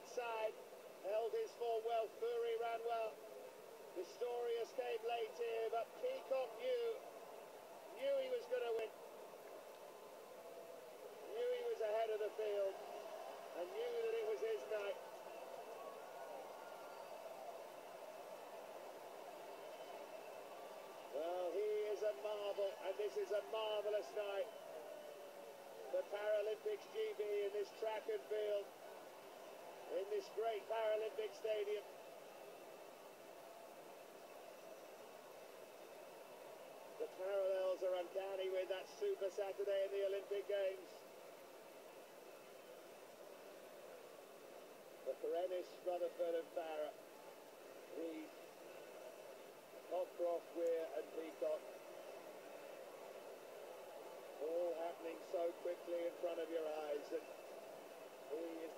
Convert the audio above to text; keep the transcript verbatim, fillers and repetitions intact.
inside, held his form well. Fury ran well. Pistorius came late here, but Peacock knew, knew he was going to win. Knew he was ahead of the field, and knew that it was his night. Well, he is a marvel, and this is a marvellous night. The Paralympics G B in this track and field, in this great Paralympic stadium. The parallels are uncanny with that Super Saturday in the Olympic Games. The Perennis, Rutherford and Farah, Reed, Cockcroft, Weir and Peacock. All happening so quickly in front of your eyes, and he is